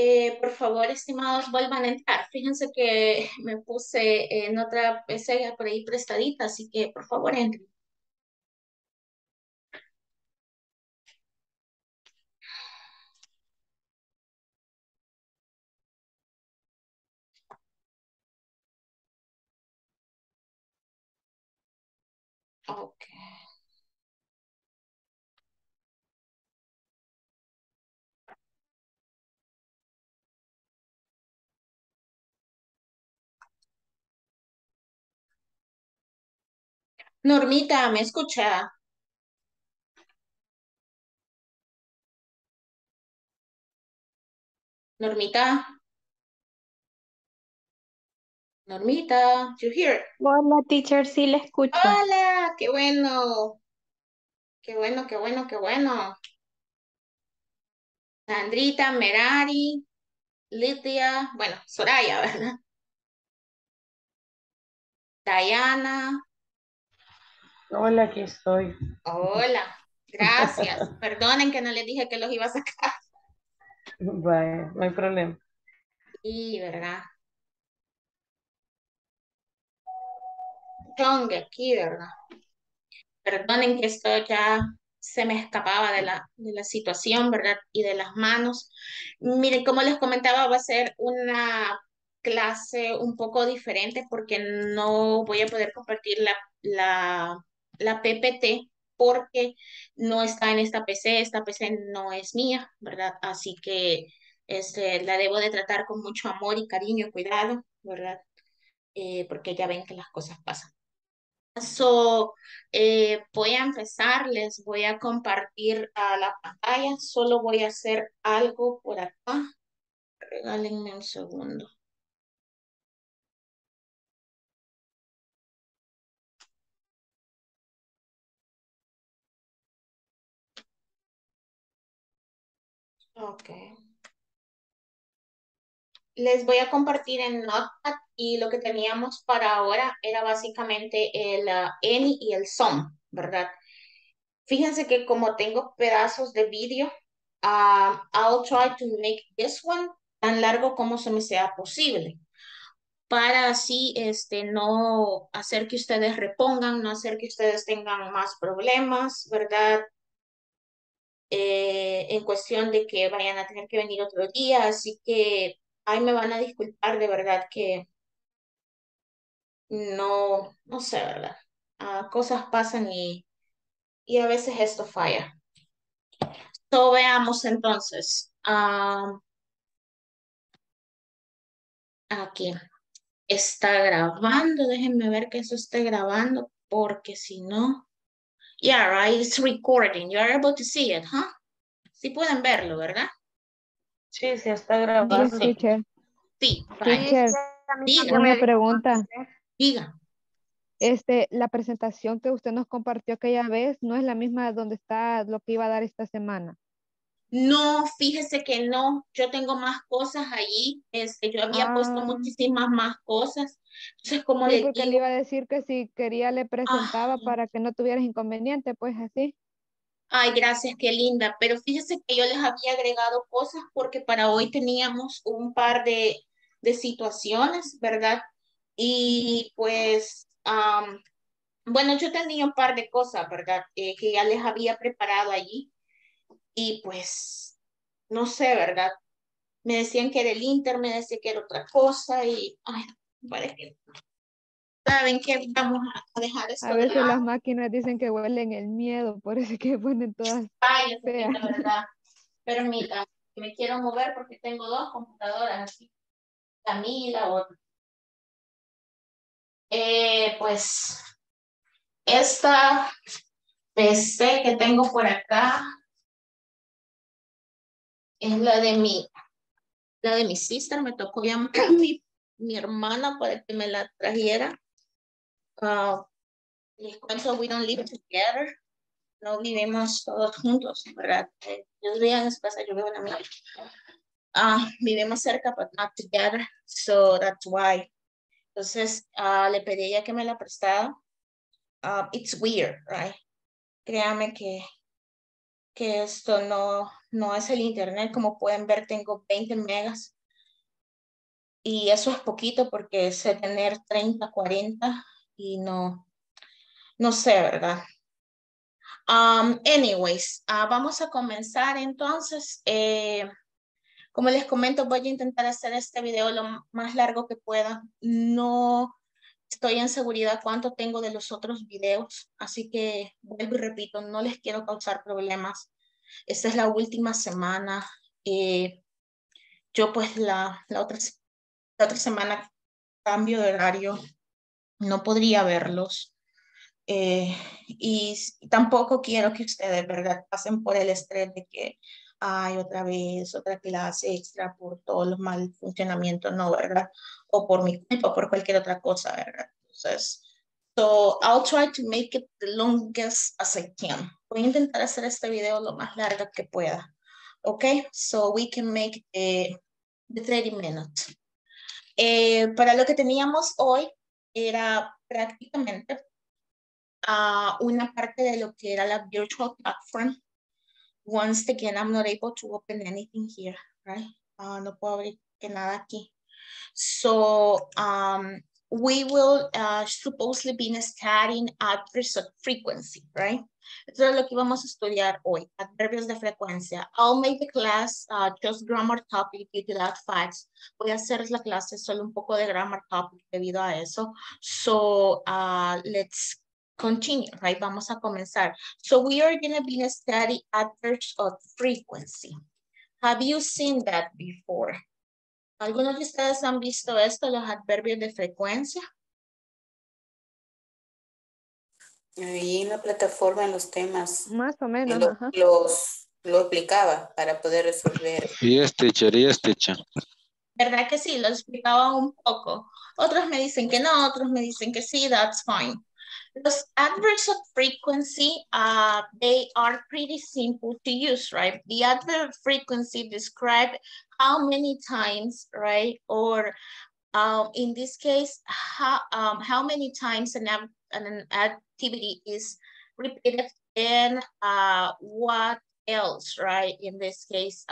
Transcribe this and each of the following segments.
Por favor, estimados, vuelvan a entrar. Fíjense que me puse en otra PC por ahí prestadita, así que por favor entren. Ok. Normita, ¿me escucha? Normita, Normita, you here? Hola, teacher, sí le escucho. Hola, qué bueno, qué bueno, qué bueno, qué bueno. Sandrita, Merari, Lidia, bueno, Soraya, ¿verdad? Diana, Hola, aquí estoy. hola, gracias. Perdonen que no les dije que los iba a sacar. Vaya, no hay problema. Sí, ¿verdad? Chong aquí, ¿verdad? Perdonen que esto ya se me escapaba de la situación, ¿verdad? Y de las manos. Miren, como les comentaba, va a ser una clase un poco diferente porque no voy a poder compartir la PPT porque no está en esta PC no es mía, ¿verdad? Así que la debo de tratar con mucho amor y cariño y cuidado, ¿verdad? Porque ya ven que las cosas pasan. So, voy a empezar, les voy a compartir a la pantalla, solo voy a hacer algo por acá, regálenme un segundo. Ok. Les voy a compartir en Notepad y lo que teníamos para ahora era básicamente el Any y el Some, ¿verdad? Fíjense que como tengo pedazos de vídeo, I'll try to make this one tan largo como se me sea posible, para así no hacer que ustedes repongan, no hacer que ustedes tengan más problemas, ¿verdad? En cuestión de que vayan a tener que venir otro día, así que ahí me van a disculpar de verdad que no sé, ¿verdad? Cosas pasan y a veces esto falla. So, veamos entonces. Aquí está grabando, déjenme ver que eso esté grabando, porque si no... Yeah, right. It's recording. You're able to see it, huh? Sí pueden verlo, ¿verdad? Sí, sí, está Yes, grabando. Sí, teacher. sí, vaya. Sí, sí, Teacher, a mí Diga, también me una dijo pregunta. diga. La presentación que usted nos compartió aquella vez no es la misma donde está lo que iba a dar esta semana. No, fíjese que no. Yo tengo más cosas allí. Yo había puesto Ah, muchísimas más cosas. Entonces, como sí, les porque le iba digo, a decir que si quería le presentaba ah, para que no tuvieras inconveniente, pues así. ay, gracias, qué linda. Pero fíjese que yo les había agregado cosas porque para hoy teníamos un par de situaciones, ¿verdad? Y pues, bueno, yo tenía un par de cosas, ¿verdad? Que ya les había preparado allí y pues, no sé, ¿verdad? Me decían que era el Inter, me decían que era otra cosa y, ay, parece que, ¿saben qué? Vamos a dejar A esto de veces las lado. máquinas dicen que huelen el miedo, por eso es que ponen todas Ay, yo sé que es feas. la verdad. Permita, que me quiero mover porque tengo dos computadoras así, la mía y la otra. Pues, esta PC que tengo por acá es la de mi sister, me tocó llamar a mi hermana para que me la trajera. Ah, les cuento, we don't live together, no vivimos todos juntos, ¿verdad? Ellos viven en su casa, yo vivo en la mía. Vivimos cerca, but not together, so that's why. Entonces, le pedí a ella que me la prestara. It's weird, right? Créame que que esto no es el internet. Como pueden ver, tengo 20 megas. Y eso es poquito porque sé tener 30, 40 y no sé, ¿verdad? Anyways, vamos a comenzar entonces. Como les comento, voy a intentar hacer este video lo más largo que pueda. No estoy en seguridad cuánto tengo de los otros videos, así que vuelvo y repito, no les quiero causar problemas. Esta es la última semana. Yo pues la otra semana cambio de horario, no podría verlos. Y tampoco quiero que ustedes, ¿verdad?, pasen por el estrés de que hay otra vez otra clase extra por todos los mal funcionamientos, no, ¿verdad? O por mi culpa, o por cualquier otra cosa, ¿verdad? Entonces, so I'll try to make it the longest as I can. Voy a intentar hacer este video lo más largo que pueda. ¿Ok? So we can make the 30 minutes. Para lo que teníamos hoy era prácticamente una parte de lo que era la virtual platform. Once again, I'm not able to open anything here, right? No puedo abrir que nada aquí. So we will supposedly be studying adverbs of frequency, right? Eso es lo que vamos a estudiar hoy, adverbios de frecuencia. I'll make the class just grammar topic due to that fact. Voy a hacer la clase solo un poco de grammar topic debido a eso. So let's continue, right? Vamos a comenzar. So we are going to be studying adverbs of frequency. Have you seen that before? ¿Algunos de ustedes han visto esto, los adverbios de frecuencia? Y en la plataforma, en los temas, Más o menos, lo, ajá. lo explicaba para poder resolver. Yes, teacher, yes, teacher. ¿Verdad que sí? Lo explicaba un poco. Otros me dicen que no, otros me dicen que sí, that's fine. Los adverbs of frequency, they are pretty simple to use, right? The adverb of frequency describe how many times, right? Or in this case, how many times an activity is repeated and what else, right? In this case,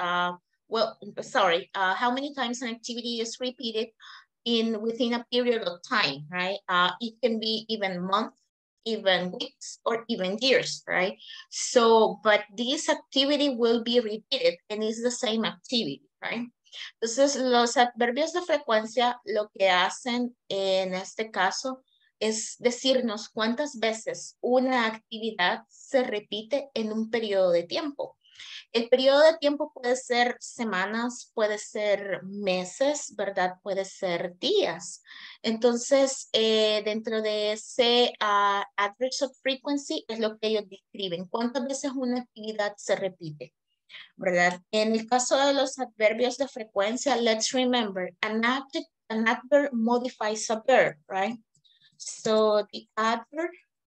how many times an activity is repeated within a period of time, right? It can be even months, even weeks, or even years, right? So, but this activity will be repeated and it's the same activity, right? Entonces, los adverbios de frecuencia lo que hacen en este caso es decirnos cuántas veces una actividad se repite en un periodo de tiempo. El periodo de tiempo puede ser semanas, puede ser meses, ¿verdad? Puede ser días. Entonces, dentro de ese adverbs of frequency es lo que ellos describen. ¿Cuántas veces una actividad se repite? ¿Verdad? En el caso de los adverbios de frecuencia, let's remember, an adverb modifies a verb, right? So the adverb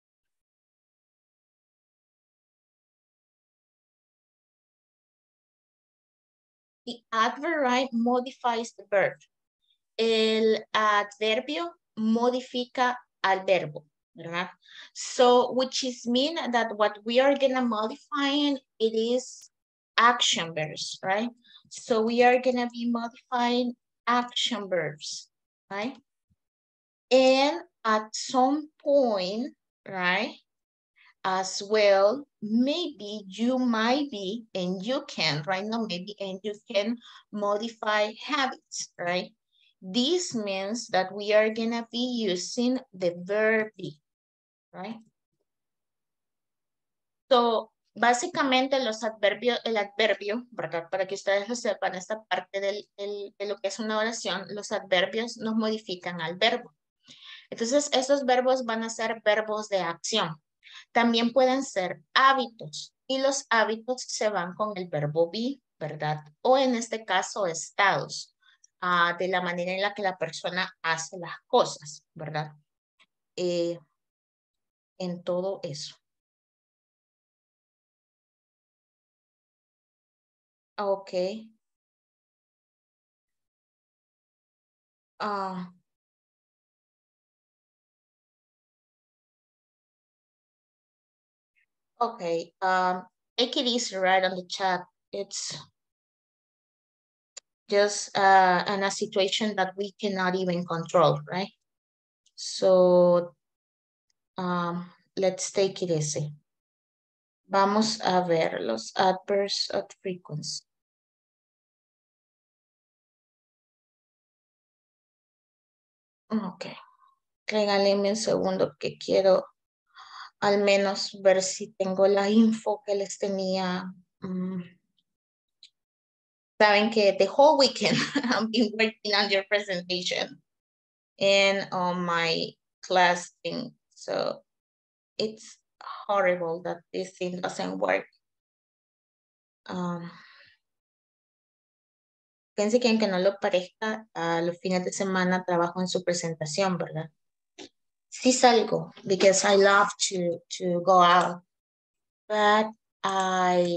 right, modifies the verb. El adverbio modifica al verbo, ¿verdad? So, which is mean that what we are gonna modify, it is action verbs, right? So we are gonna be modifying action verbs, right? And at some point, right, as well, maybe you might be, and you can, right now, maybe, and you can modify habits, right? This means that we are gonna be using the verb be, right? So, básicamente los adverbios, el adverbio, ¿verdad? Para que ustedes lo sepan, esta parte de lo que es una oración, los adverbios nos modifican al verbo. Entonces, esos verbos van a ser verbos de acción. También pueden ser hábitos y los hábitos se van con el verbo be, ¿verdad? O en este caso, estados, de la manera en la que la persona hace las cosas, ¿verdad? En todo eso. Ok. Ok. take it easy, right, on the chat. It's just in a situation that we cannot even control, right? So let's take it easy. Vamos a ver los adverbs of frequency. Ok. Regálenme un segundo que quiero al menos ver si tengo la info que les tenía. Saben que the whole weekend I've been working on your presentation and on my class thing. So it's horrible that this thing doesn't work. Pensé que aunque no lo parezca, a los fines de semana trabajo en su presentación, ¿verdad? Sí salgo, because I love to go out, but I'm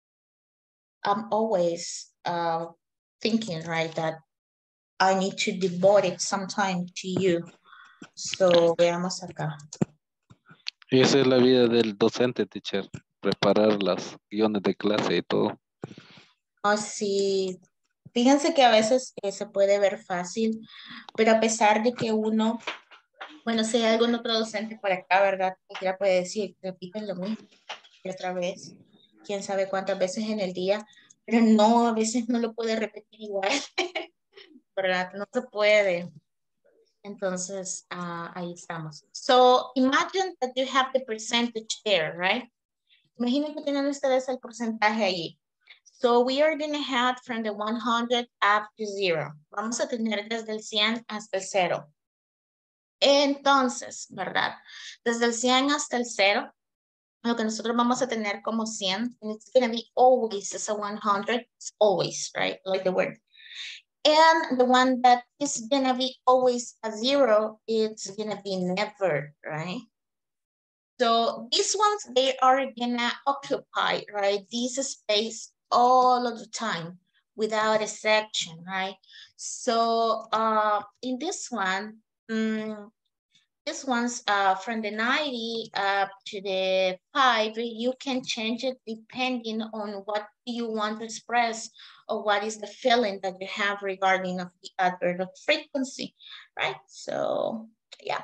always thinking, right, that I need to devote it some time to you. So, veamos acá. Y esa es la vida del docente, teacher. Preparar las guiones de clase y todo. Oh, sí. Fíjense que a veces se puede ver fácil, pero a pesar de que uno, bueno, si hay algún otro docente por acá, ¿verdad? Cualquiera puede decir, repiten lo mismo y otra vez, quién sabe cuántas veces en el día, pero no, a veces no lo puede repetir igual, ¿verdad? No se puede. Entonces, ahí estamos. So, imagine that you have the percentage there, right? Imaginen que tienen ustedes el porcentaje allí. So, we are going to have from the 100 up to 0. Vamos a tener desde el 100 hasta el 0. Entonces, ¿verdad? Desde el 100 hasta el 0, lo que nosotros vamos a tener como 100, and it's going to be always as a 100, it's always, right? Like the word. And the one that is going to be always a 0, it's going to be never, right? So these ones, they are going to occupy, right, this space all of the time without exception, right? So in this one, this one's from the 90 up to the 5, you can change it depending on what you want to express or what is the feeling that you have regarding of the adverb of frequency, right? So, yeah.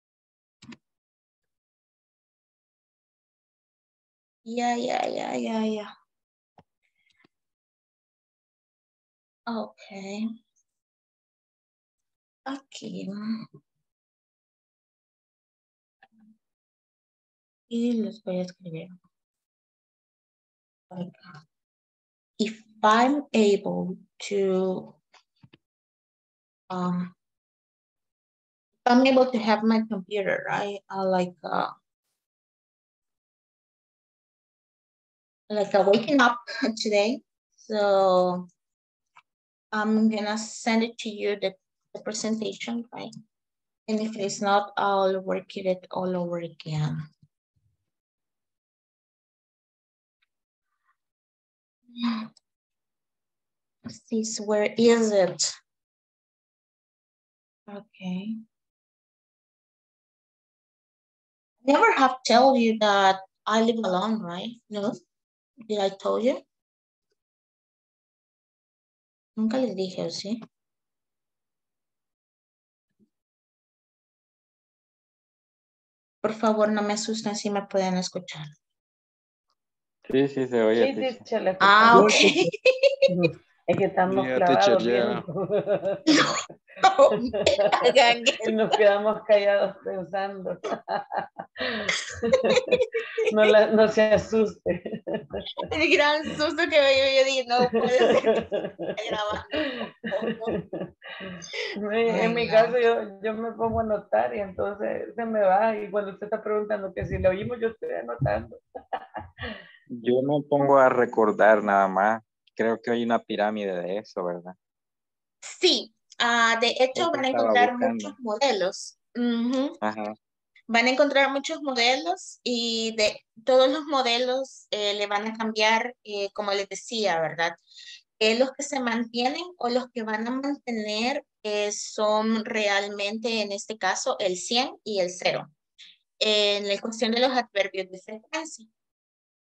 Yeah. Okay. Aquí. Y les voy a escribir. If I'm able to, I'm able to have my computer, right? Like waking up today. So I'm gonna send it to you, the presentation, right? And if it's not, I'll work it all over again. This, where is it? Okay. Never have tell you that I live alone, right? No? Did I tell you? Nunca les dije, ¿sí? Por favor, no me asusten si me pueden escuchar. Sí, sí, se oye. Sí, teacher. teacher, le Ah, ok. Es que estamos Yeah, clavados teacher, yeah. viendo. No me hagan Y nos quedamos callados pensando. No se asuste. el gran susto que me dio. Yo dije, no puede ser que esté grabando. En mi caso, yo me pongo a anotar y entonces se me va. Y cuando usted está preguntando que si lo oímos, yo estoy anotando. Yo me pongo a recordar nada más. Creo que hay una pirámide de eso, ¿verdad? Sí, de hecho Eso van a estaba encontrar buscando. muchos modelos. Ajá. Van a encontrar muchos modelos y de todos los modelos le van a cambiar, como les decía, ¿verdad? Los que se mantienen o los que van a mantener son realmente, en este caso, el 100 y el 0. En la cuestión de los adverbios de frecuencia.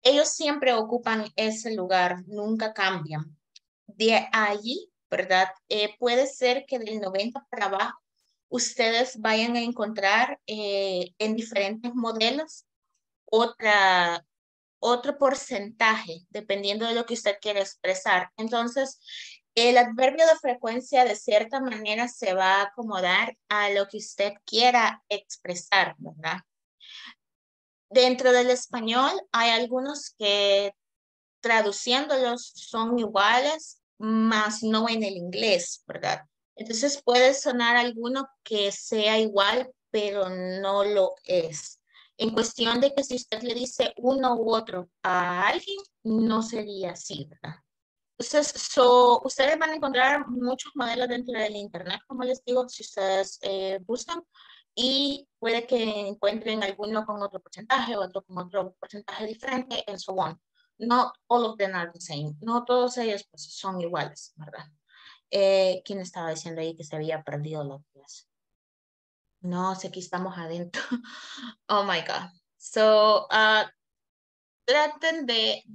ellos siempre ocupan ese lugar, nunca cambian. De allí, ¿verdad? Puede ser que del 90 para abajo ustedes vayan a encontrar en diferentes modelos otra, otro porcentaje, dependiendo de lo que usted quiera expresar. Entonces, el adverbio de frecuencia de cierta manera se va a acomodar a lo que usted quiera expresar, ¿verdad? Dentro del español hay algunos que traduciéndolos son iguales, más no en el inglés, ¿verdad? Entonces puede sonar alguno que sea igual, pero no lo es. En cuestión de que si usted le dice uno u otro a alguien, no sería así, ¿verdad? Entonces, ustedes van a encontrar muchos modelos dentro del Internet, como les digo, si ustedes buscan, y puede que encuentren alguno con otro porcentaje, otro con otro porcentaje diferente, and so on. Not all of them are the same. No todos ellos pues, son iguales, ¿verdad? ¿Quién estaba diciendo ahí que se había perdido la clase? No, sé que estamos adentro. Oh my God. So, traten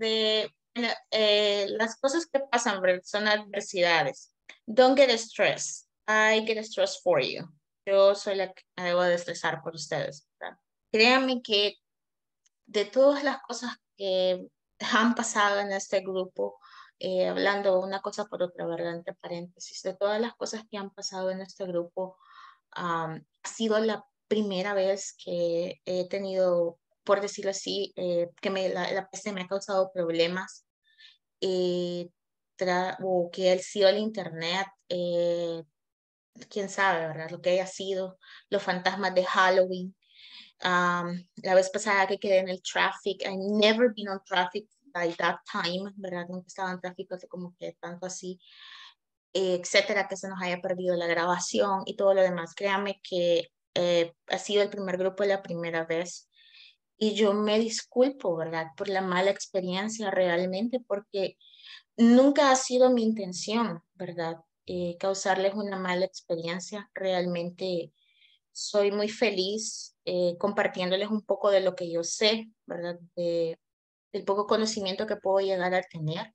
las cosas que pasan, ¿verdad? Son adversidades. Don't get stressed. I get stressed for you. Yo soy la que me debo de estresar por ustedes, ¿verdad? Créanme que de todas las cosas que han pasado en este grupo, hablando una cosa por otra, ¿verdad? Entre paréntesis, de todas las cosas que han pasado en este grupo, ha sido la primera vez que he tenido, por decirlo así, que la peste me ha causado problemas, o que ha sido el internet, quién sabe, ¿verdad? Lo que haya sido, los fantasmas de Halloween. La vez pasada que quedé en el traffic, I never been on traffic by that time, ¿verdad? Nunca estaba en tráfico así como que tanto así, etcétera, que se nos haya perdido la grabación y todo lo demás. Créame que ha sido el primer grupo la primera vez y yo me disculpo, ¿verdad? Por la mala experiencia realmente, porque nunca ha sido mi intención, ¿verdad? Causarles una mala experiencia. Realmente soy muy feliz compartiéndoles un poco de lo que yo sé, ¿verdad? Del poco conocimiento que puedo llegar a tener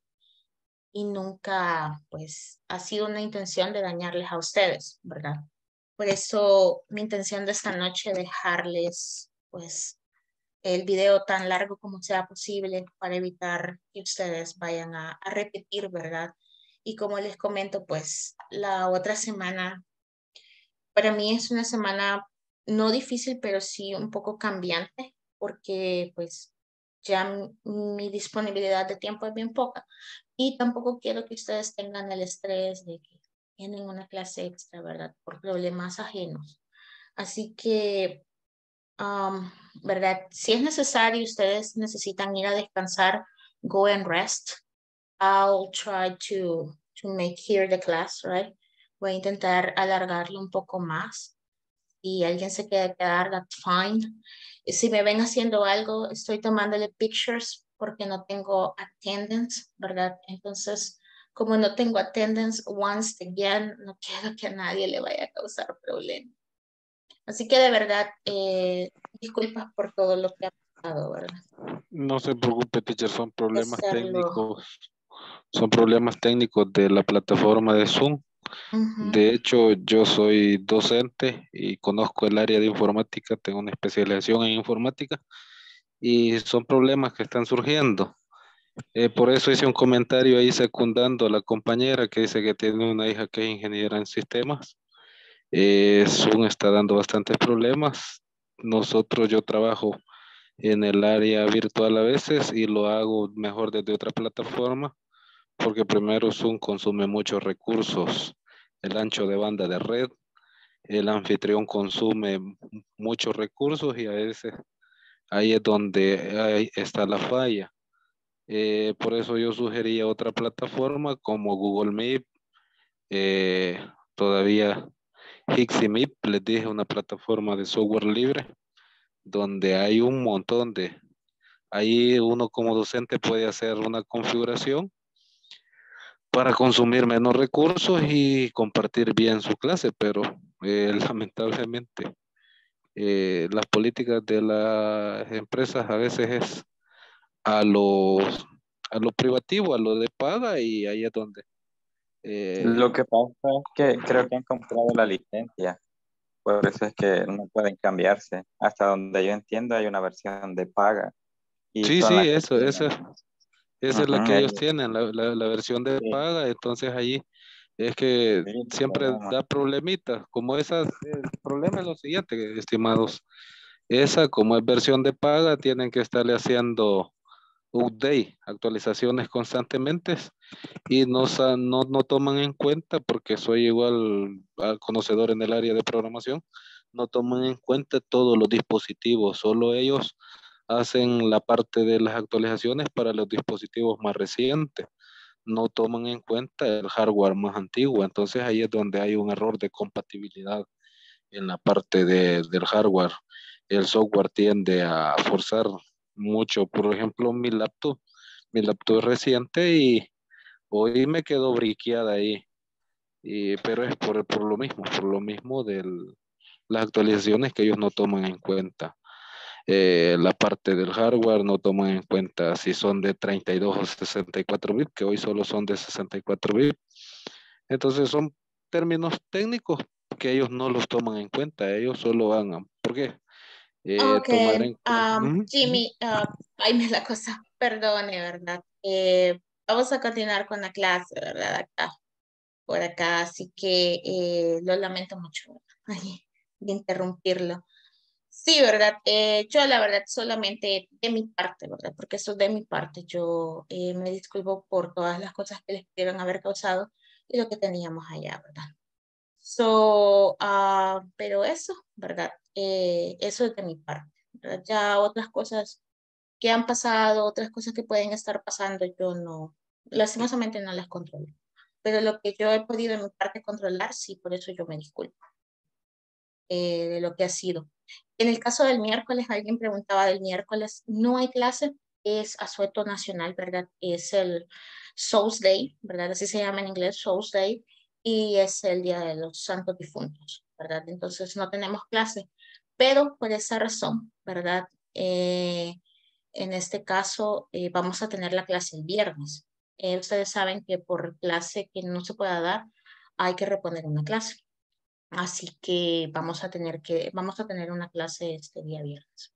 y nunca, pues, ha sido una intención de dañarles a ustedes, ¿verdad? Por eso mi intención de esta noche dejarles, pues, el video tan largo como sea posible para evitar que ustedes vayan a repetir, ¿verdad? Y como les comento, pues, la otra semana, para mí es una semana no difícil, pero sí un poco cambiante, porque, pues, ya mi disponibilidad de tiempo es bien poca. Y tampoco quiero que ustedes tengan el estrés de que tienen una clase extra, ¿verdad? Por problemas ajenos. Así que, ¿verdad? Si es necesario, ustedes necesitan ir a descansar, go and rest. I'll try to make here the class, right? Voy a intentar alargarlo un poco más. Y alguien se quiere quedar, that's fine. Si me ven haciendo algo, estoy tomándole pictures porque no tengo attendance, ¿verdad? Entonces, como no tengo attendance, once again, no quiero que a nadie le vaya a causar problemas. Así que de verdad, disculpas por todo lo que ha pasado, ¿verdad? No se preocupe, teacher, son problemas Hacerlo. técnicos. Son problemas técnicos de la plataforma de Zoom. Ujú. De hecho, yo soy docente y conozco el área de informática, tengo una especialización en informática y son problemas que están surgiendo. Por eso hice un comentario ahí secundando a la compañera que dice que tiene una hija que es ingeniera en sistemas. Zoom está dando bastantes problemas. Yo trabajo en el área virtual a veces y lo hago mejor desde otra plataforma porque primero Zoom consume muchos recursos, el ancho de banda de red, el anfitrión consume muchos recursos y a veces ahí es donde ahí está la falla. Por eso yo sugería otra plataforma como Google Meet, todavía Hixie Meet, les dije, una plataforma de software libre, donde hay un montón ahí uno como docente puede hacer una configuración para consumir menos recursos y compartir bien su clase, pero lamentablemente las políticas de las empresas a veces es a los, a lo privativo, a lo de paga, y ahí es donde Lo que pasa es que creo que han comprado la licencia, por eso es que no pueden cambiarse. Hasta donde yo entiendo hay una versión de paga y sí, son sí, las que eso, tienen. esa es la Ujú, que ellos tienen, la versión de sí, paga. Entonces ahí es que sí, siempre podemos. da problemitas, como esas, el problema es lo siguiente, estimados, esa como es versión de paga, tienen que estarle haciendo update, actualizaciones constantemente, y no toman en cuenta, porque soy igual al conocedor en el área de programación, no toman en cuenta todos los dispositivos, solo ellos hacen la parte de las actualizaciones para los dispositivos más recientes, no toman en cuenta el hardware más antiguo. Entonces ahí es donde hay un error de compatibilidad en la parte del hardware. El software tiende a forzar mucho. Por ejemplo, mi laptop es reciente y hoy me quedó briqueada ahí. Pero es por lo mismo de las actualizaciones que ellos no toman en cuenta. La parte del hardware no toman en cuenta si son de 32 o 64 bits, que hoy solo son de 64 bits. Entonces son términos técnicos que ellos no los toman en cuenta, ellos solo van a, ¿por qué? Ok, Tomar en cuenta. Jimmy, ahí me la cosa, perdone, ¿verdad? Vamos a continuar con la clase, ¿verdad? Acá, por acá, así que lo lamento mucho, ay, de interrumpirlo. Sí, ¿verdad? Yo la verdad solamente de mi parte, ¿verdad? Porque eso es de mi parte. Yo me disculpo por todas las cosas que les pudieron haber causado y lo que teníamos allá, ¿verdad? Pero eso, ¿verdad? Eso es de mi parte, ¿verdad? Ya otras cosas que han pasado, otras cosas que pueden estar pasando, yo no, lastimosamente no las controlo. Pero lo que yo he podido en mi parte controlar, sí, por eso yo me disculpo de lo que ha sido. En el caso del miércoles, alguien preguntaba del miércoles, no hay clase, es asueto nacional, ¿verdad? Es el Souls Day, ¿verdad? Así se llama en inglés, Souls Day, y es el Día de los Santos Difuntos, ¿verdad? Entonces no tenemos clase, pero por esa razón, ¿verdad? En este caso, vamos a tener la clase el viernes. Ustedes saben que por clase que no se pueda dar, hay que reponer una clase. Así que vamos a tener una clase este día viernes.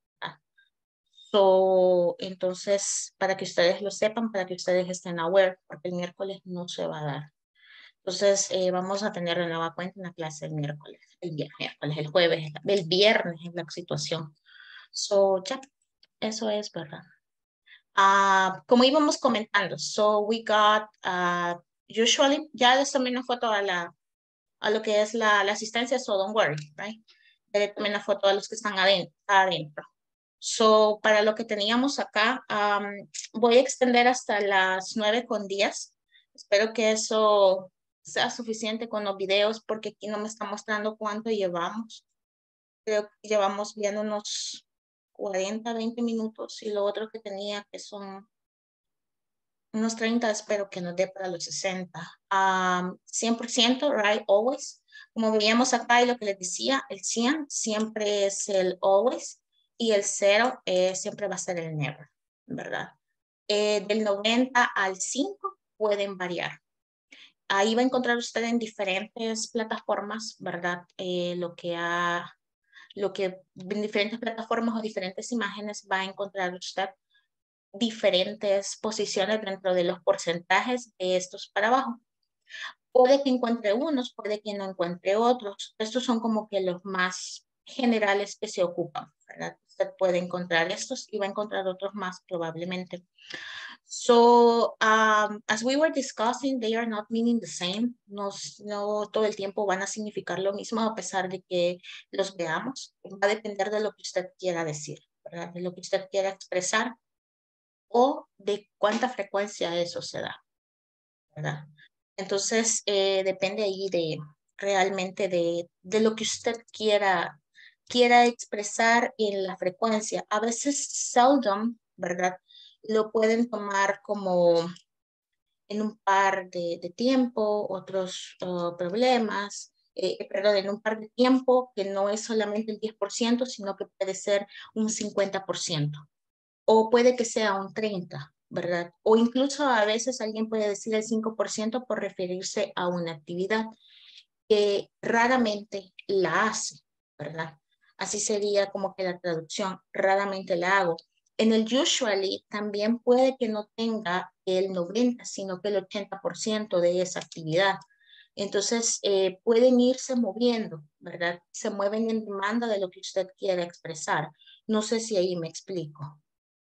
Entonces, para que ustedes lo sepan, para que ustedes estén aware, porque el miércoles no se va a dar. Entonces, vamos a tener de nueva cuenta una clase el miércoles, miércoles, el jueves, el viernes es la situación. Ya, eso es verdad. Como íbamos comentando, we got, usually, ya les tomé una foto a lo que es la asistencia, so don't worry, right? También la foto a los que están adentro. Para lo que teníamos acá, voy a extender hasta las 9:10. Espero que eso sea suficiente con los videos porque aquí no me está mostrando cuánto llevamos. Creo que llevamos bien unos 40, 20 minutos y lo otro que tenía que son unos 30, espero que nos dé para los 60. 100%, right, always. Como veíamos acá y lo que les decía, el 100 siempre es el always y el 0 siempre va a ser el never, ¿verdad? Del 90 al 5 pueden variar. Ahí va a encontrar usted en diferentes plataformas, ¿verdad? En diferentes plataformas o diferentes imágenes va a encontrar usted diferentes posiciones dentro de los porcentajes de estos para abajo. Puede que encuentre unos, puede que no encuentre otros. Estos son como que los más generales que se ocupan, ¿verdad? Usted puede encontrar estos y va a encontrar otros más probablemente. As we were discussing, they are not meaning the same. No todo el tiempo van a significar lo mismo a pesar de que los veamos. Va a depender de lo que usted quiera decir, ¿verdad? De lo que usted quiera expresar o de cuánta frecuencia eso se da, ¿verdad? Entonces, depende ahí de realmente de lo que usted quiera expresar en la frecuencia. A veces, seldom, ¿verdad? Lo pueden tomar como en un par de tiempo, otros problemas, perdón, en un par de tiempo que no es solamente el 10%, sino que puede ser un 50%. o puede que sea un 30%, ¿verdad? O incluso a veces alguien puede decir el 5% por referirse a una actividad que raramente la hace, ¿verdad? Así sería como que la traducción, raramente la hago. En el usually también puede que no tenga el 90, sino que el 80% de esa actividad. Entonces, pueden irse moviendo, ¿verdad? Se mueven en demanda de lo que usted quiere expresar. No sé si ahí me explico.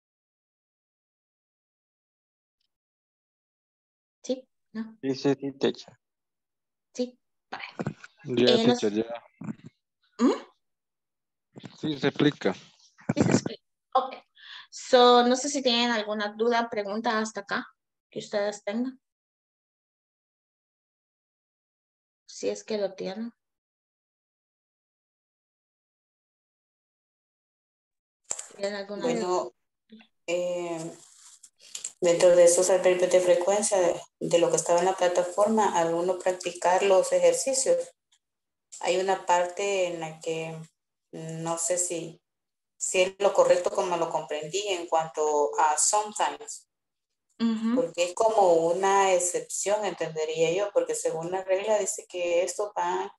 ¿Sí? ¿No? Sí, teacher. ¿Sí? Vale. Ya, No teacher, sé- ya. ¿Mm? Sí, se explica. Sí se explica. Ok. So, no sé si tienen alguna duda, pregunta hasta acá que ustedes tengan. Si es que lo tienen. ¿Tienen alguna duda? Bueno, dentro de esos adverbios de frecuencia de lo que estaba en la plataforma, al uno practicar los ejercicios, hay una parte en la que no sé si es lo correcto como lo comprendí en cuanto a sometimes, porque es como una excepción, entendería yo, porque según la regla dice que esto va,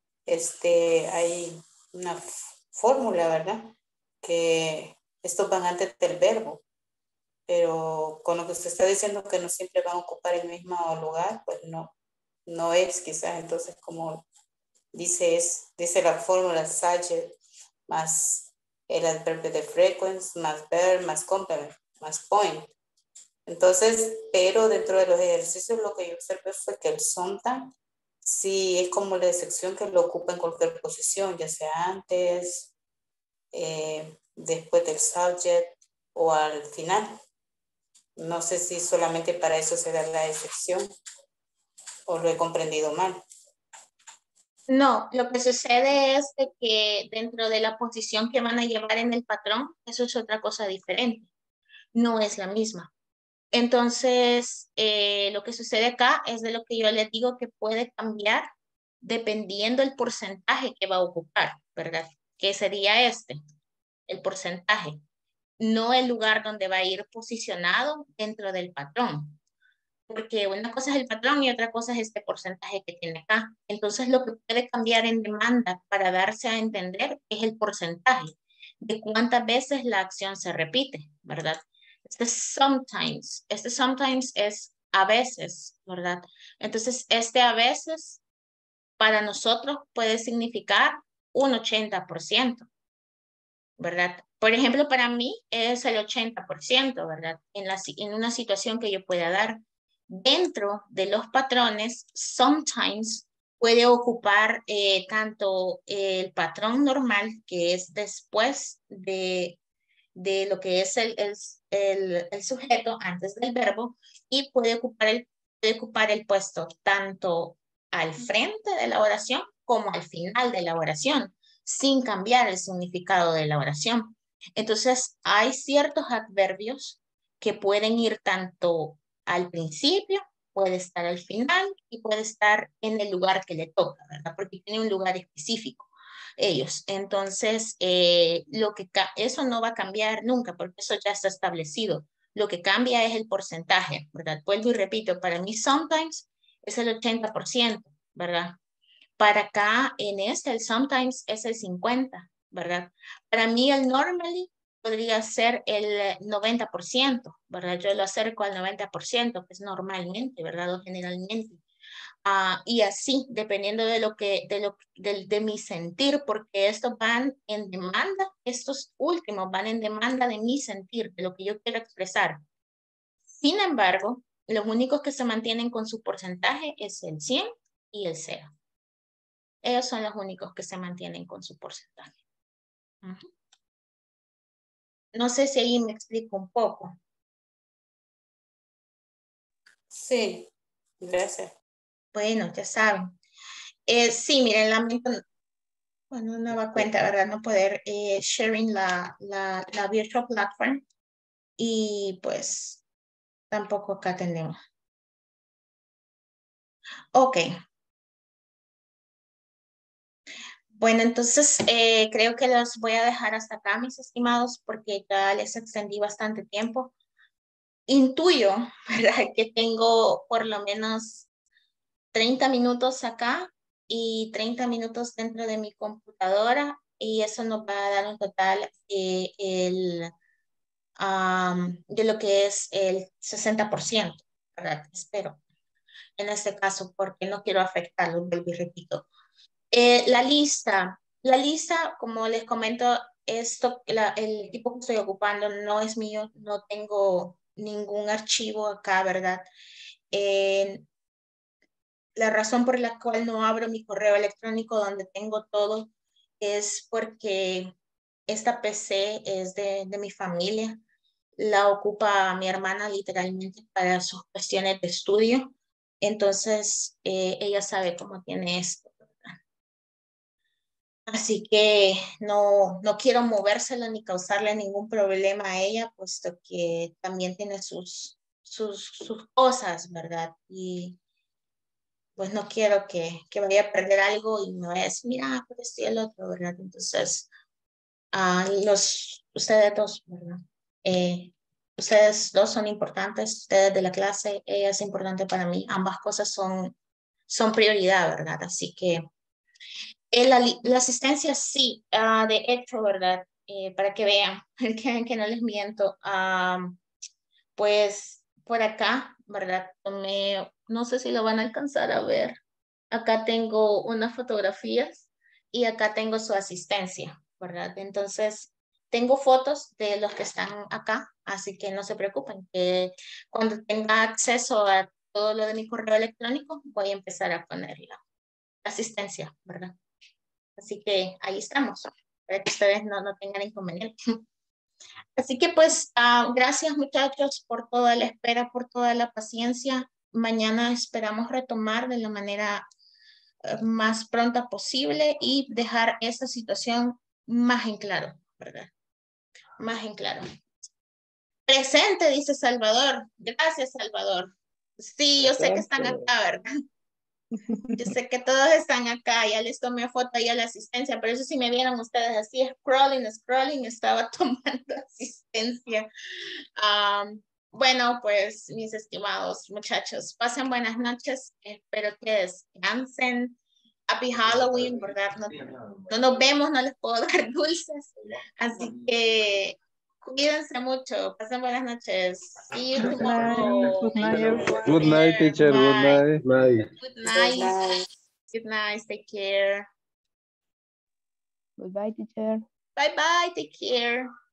hay una fórmula, ¿verdad? Que estos van antes del verbo, pero con lo que usted está diciendo que no siempre van a ocupar el mismo lugar, pues no es quizás, entonces como dice la fórmula subject más el adverbio de frequency, más verb, más complement, más point. Entonces, pero dentro de los ejercicios lo que yo observé fue que el sometimes sí es como la excepción que lo ocupa en cualquier posición, ya sea antes, después del subject o al final. No sé si solamente para eso se da la excepción o lo he comprendido mal. No, lo que sucede es de que dentro de la posición que van a llevar en el patrón, eso es otra cosa diferente. No es la misma. Entonces, lo que sucede acá es de lo que yo les digo que puede cambiar dependiendo el porcentaje que va a ocupar, ¿verdad? Que sería el porcentaje, no el lugar donde va a ir posicionado dentro del patrón. Porque una cosa es el patrón y otra cosa es este porcentaje que tiene acá. Entonces, lo que puede cambiar en demanda para darse a entender es el porcentaje de cuántas veces la acción se repite, ¿verdad? Este sometimes es a veces, ¿verdad? Entonces, este a veces para nosotros puede significar un 80%, ¿verdad? Por ejemplo, para mí es el 80%, ¿verdad? En una situación que yo pueda dar. Dentro de los patrones, sometimes puede ocupar tanto el patrón normal, que es después de lo que es el sujeto antes del verbo, y puede ocupar el puesto tanto al frente de la oración como al final de la oración, sin cambiar el significado de la oración. Entonces, hay ciertos adverbios que pueden ir tanto al principio, puede estar al final y puede estar en el lugar que le toca, ¿verdad? Porque tiene un lugar específico ellos. Entonces, eso no va a cambiar nunca porque eso ya está establecido. Lo que cambia es el porcentaje, ¿verdad? Vuelvo y repito, para mí sometimes es el 80%, ¿verdad? Para acá en el sometimes es el 50%, ¿verdad? Para mí el normally podría ser el 90%, ¿verdad? Yo lo acerco al 90%, que es normalmente, ¿verdad? O generalmente. Y así, dependiendo de mi sentir, porque estos van en demanda, estos últimos van en demanda de mi sentir, de lo que yo quiero expresar. Sin embargo, los únicos que se mantienen con su porcentaje es el 100 y el 0. Ellos son los únicos que se mantienen con su porcentaje. No sé si ahí me explico un poco. Sí, gracias. Bueno, ya saben. Sí, miren, lamento, bueno, nueva cuenta, ¿verdad? No poder sharing la virtual platform y pues tampoco acá tenemos. Ok. Bueno, entonces creo que los voy a dejar hasta acá, mis estimados, porque ya les extendí bastante tiempo. Intuyo, ¿verdad? Que tengo por lo menos 30 minutos acá y 30 minutos dentro de mi computadora y eso nos va a dar un total de lo que es el 60%, ¿verdad? Espero, en este caso, porque no quiero afectarlo, vuelvo y repito. La lista, como les comento, el equipo que estoy ocupando no es mío, no tengo ningún archivo acá, ¿verdad? La razón por la cual no abro mi correo electrónico donde tengo todo es porque esta PC es de mi familia, la ocupa mi hermana literalmente para sus cuestiones de estudio, entonces ella sabe cómo tiene esto. Así que no quiero movérsela ni causarle ningún problema a ella, puesto que también tiene sus cosas, ¿verdad? Y pues no quiero que vaya a perder algo y me vaya a decir, mira, pues esto y el otro, ¿verdad? Entonces, ustedes dos, ¿verdad? Ustedes dos son importantes, ustedes de la clase, ella es importante para mí, ambas cosas son prioridad, ¿verdad? Así que la asistencia sí, de hecho, ¿verdad? Para que vean, que no les miento, pues por acá, ¿verdad? No sé si lo van a alcanzar a ver. Acá tengo unas fotografías y acá tengo su asistencia, ¿verdad? Entonces, tengo fotos de los que están acá, así que no se preocupen, que cuando tenga acceso a todo lo de mi correo electrónico, voy a empezar a poner la asistencia, ¿verdad? Así que ahí estamos, para que ustedes no tengan inconveniente. Así que pues, gracias muchachos por toda la espera, por toda la paciencia. Mañana esperamos retomar de la manera más pronta posible y dejar esta situación más en claro, ¿verdad? Más en claro. Presente, dice Salvador. Gracias, Salvador. Sí, yo sé que están acá, ¿verdad? Yo sé que todos están acá, ya les tomé foto ahí a la asistencia, pero eso sí me vieron ustedes así, scrolling, estaba tomando asistencia. Bueno, pues mis estimados muchachos, pasen buenas noches, espero que descansen. Happy Halloween, ¿verdad? No nos vemos, no les puedo dar dulces, así que cuídense mucho, pasen buenas noches. See you Good night. tomorrow. Good night, everyone. Good night, teacher. Good night. Good night. Good night. Take care. Goodbye, teacher. Bye bye. Take care.